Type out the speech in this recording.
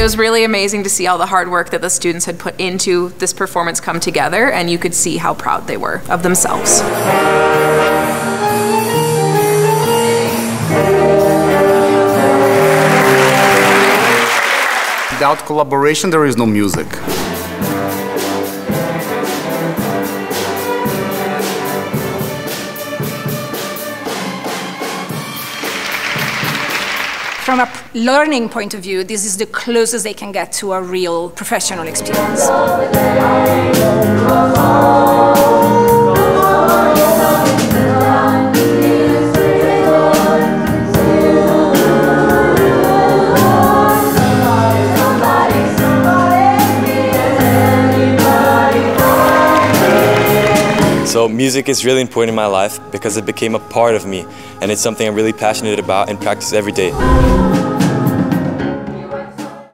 was really amazing to see all the hard work that the students had put into this performance come together, and you could see how proud they were of themselves. Without collaboration, there is no music. From a learning point of view, this is the closest they can get to a real professional experience. So music is really important in my life because it became a part of me, and it's something I'm really passionate about and practice every day.